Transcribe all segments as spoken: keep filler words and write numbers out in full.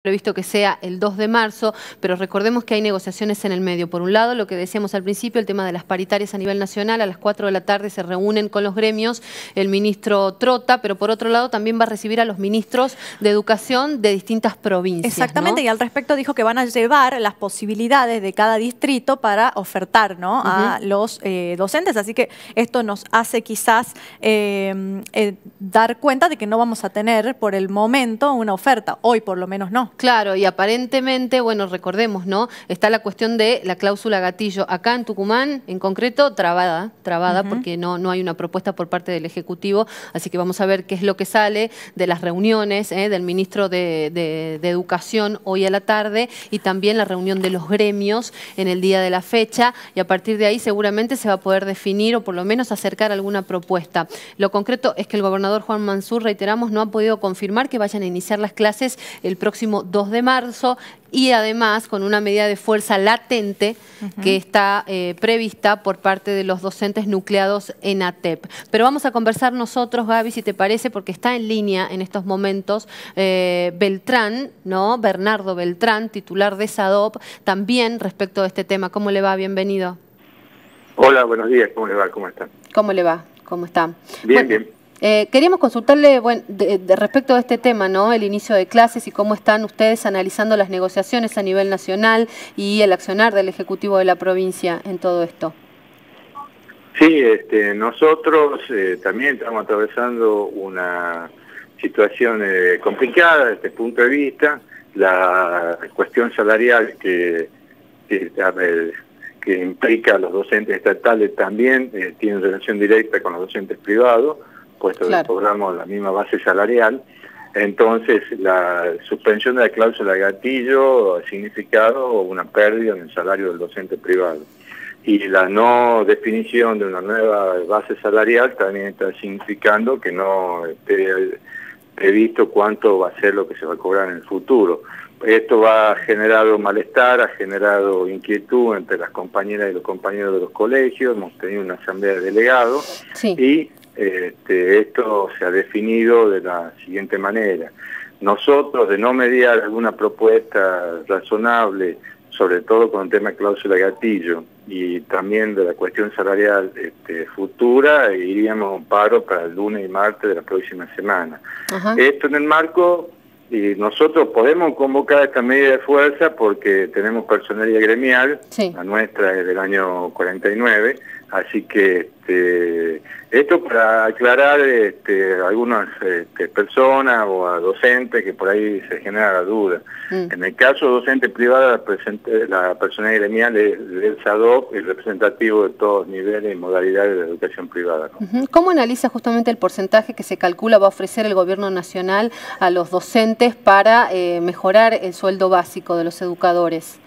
previsto que sea el dos de marzo, pero recordemos que hay negociaciones en el medio. Por un lado, lo que decíamos al principio, el tema de las paritarias a nivel nacional, a las cuatro de la tarde se reúnen con los gremios el ministro Trota, pero por otro lado también va a recibir a los ministros de educación de distintas provincias. Exactamente, ¿no? Y al respecto dijo que van a llevar las posibilidades de cada distrito para ofertar, ¿no? Uh-huh. a los eh, docentes, así que esto nos hace quizás eh, eh, dar cuenta de que no vamos a tener por el momento una oferta, hoy por lo menos no. Claro, y aparentemente, bueno, recordemos, ¿no? Está la cuestión de la cláusula gatillo. Acá en Tucumán, en concreto, trabada, trabada, uh-huh. porque no, no hay una propuesta por parte del Ejecutivo, así que vamos a ver qué es lo que sale de las reuniones ¿eh? del ministro de, de, de Educación hoy a la tarde y también la reunión de los gremios en el día de la fecha, y a partir de ahí seguramente se va a poder definir o por lo menos acercar alguna propuesta. Lo concreto es que el gobernador Juan Mansur, reiteramos, no ha podido confirmar que vayan a iniciar las clases el próximo dos de marzo y además con una medida de fuerza latente uh-huh. que está eh, prevista por parte de los docentes nucleados en A T E P. Pero vamos a conversar nosotros, Gaby, si te parece, porque está en línea en estos momentos eh, Beltrán, ¿no? Bernardo Beltrán, titular de SADOP, también respecto a este tema. ¿Cómo le va? Bienvenido. Hola, buenos días. ¿Cómo le va? ¿Cómo está? ¿Cómo le va? ¿Cómo está? Bien, bueno, bien. Eh, queríamos consultarle bueno, de, de respecto a este tema, ¿no? El inicio de clases y cómo están ustedes analizando las negociaciones a nivel nacional y el accionar del Ejecutivo de la provincia en todo esto. Sí, este, nosotros eh, también estamos atravesando una situación eh, complicada desde este punto de vista. La cuestión salarial que, que, ver, que implica a los docentes estatales también eh, tiene relación directa con los docentes privados, puesto claro. que cobramos la misma base salarial. Entonces, la suspensión de la cláusula de gatillo ha significado una pérdida en el salario del docente privado. Y la no definición de una nueva base salarial también está significando que no esté previsto cuánto va a ser lo que se va a cobrar en el futuro. Esto va a generar un malestar, ha generado inquietud entre las compañeras y los compañeros de los colegios. Hemos tenido una asamblea de delegados sí. y Este, esto se ha definido de la siguiente manera. Nosotros, de no mediar alguna propuesta razonable, sobre todo con el tema de cláusula de gatillo y también de la cuestión salarial este, futura, iríamos a un paro para el lunes y martes de la próxima semana. Ajá. Esto en el marco, y nosotros podemos convocar esta medida de fuerza porque tenemos personería gremial, sí. la nuestra es del año cuarenta y nueve, así que este, esto para aclarar este, a algunas este, personas o a docentes que por ahí se genera la duda. Mm. En el caso docente privada, la, la personalidad gremial es del SADOP, el representativo de todos niveles y modalidades de educación privada, ¿no? Uh-huh. ¿Cómo analiza justamente el porcentaje que se calcula va a ofrecer el gobierno nacional a los docentes para eh, mejorar el sueldo básico de los educadores?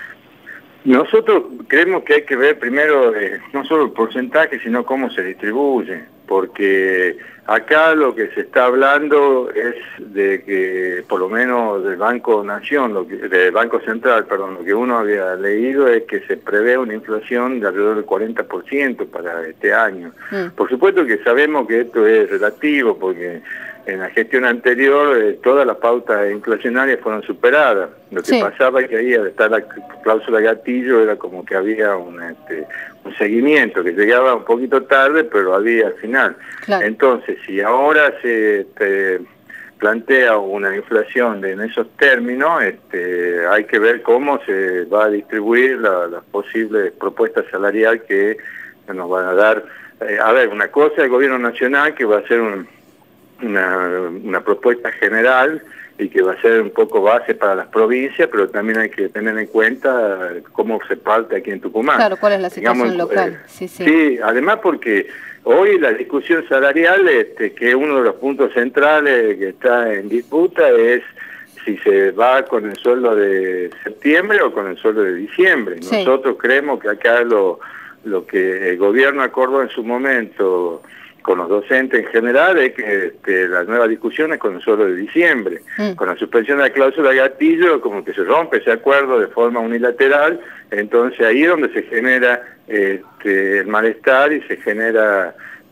Nosotros creemos que hay que ver primero eh, no solo el porcentaje, sino cómo se distribuye, porque acá lo que se está hablando es de que, por lo menos del Banco Nación, lo que, del Banco Central, perdón, lo que uno había leído es que se prevé una inflación de alrededor del cuarenta por ciento para este año. Mm. Por supuesto que sabemos que esto es relativo, porque en la gestión anterior eh, todas las pautas inflacionarias fueron superadas. Lo que sí. pasaba es que ahí al estar la cláusula gatillo era como que había un, este, un seguimiento que llegaba un poquito tarde, pero había al final. Claro. Entonces, si ahora se este, plantea una inflación de, en esos términos, este, hay que ver cómo se va a distribuir la, las posibles propuestas salariales que nos van a dar. Eh, a ver, una cosa el gobierno nacional que va a ser un Una, una propuesta general y que va a ser un poco base para las provincias, pero también hay que tener en cuenta cómo se parte aquí en Tucumán. Claro, cuál es la situación Digamos, local. Eh, sí, sí. sí, además porque hoy la discusión salarial, este, que uno de los puntos centrales que está en disputa es si se va con el sueldo de septiembre o con el sueldo de diciembre. Sí. Nosotros creemos que acá lo, lo que el gobierno acordó en su momento con los docentes en general es que este, la nueva discusión es con el sueldo de diciembre. Mm. Con la suspensión de la cláusula de gatillo, como que se rompe ese acuerdo de forma unilateral, entonces ahí es donde se genera este, el malestar y se genera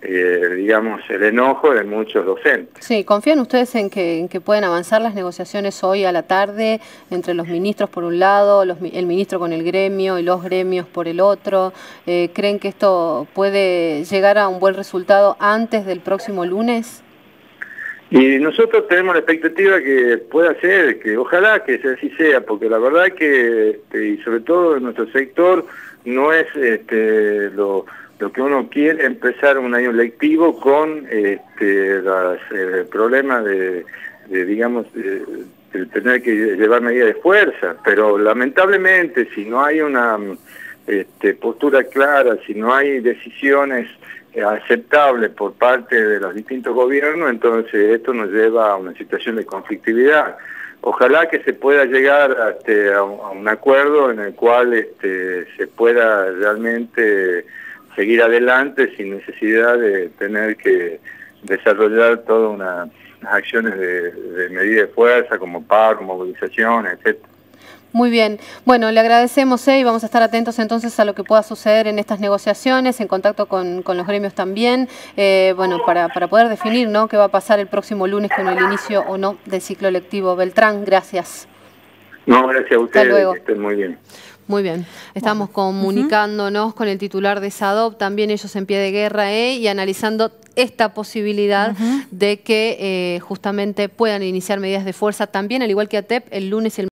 eh, digamos, el enojo de muchos docentes. Sí, ¿confían ustedes en que, en que pueden avanzar las negociaciones hoy a la tarde entre los ministros por un lado, los, el ministro con el gremio y los gremios por el otro? Eh, ¿Creen que esto puede llegar a un buen resultado antes del próximo lunes? Y nosotros tenemos la expectativa que pueda ser, que ojalá que así sea, porque la verdad que, este, y sobre todo en nuestro sector, no es este, lo, lo que uno quiere empezar un año lectivo con este, los eh, problemas de, de digamos, de, de tener que llevar medidas de fuerza, pero lamentablemente si no hay una este, postura clara, si no hay decisiones aceptable por parte de los distintos gobiernos, entonces esto nos lleva a una situación de conflictividad. Ojalá que se pueda llegar este, a, un, a un acuerdo en el cual este, se pueda realmente seguir adelante sin necesidad de tener que desarrollar todas una, unas acciones de, de medida de fuerza como paro, movilización, etcétera. Muy bien. Bueno, le agradecemos eh, y vamos a estar atentos entonces a lo que pueda suceder en estas negociaciones, en contacto con, con los gremios también, eh, bueno, para, para poder definir, ¿no?, qué va a pasar el próximo lunes con el inicio o no del ciclo lectivo. Beltrán, gracias. No, gracias a ustedes, Hasta luego. que estén muy bien. Muy bien, estamos bueno. comunicándonos uh-huh. con el titular de SADOP, también ellos en pie de guerra eh, y analizando esta posibilidad uh-huh. de que eh, justamente puedan iniciar medidas de fuerza también, al igual que A T E P, el lunes y el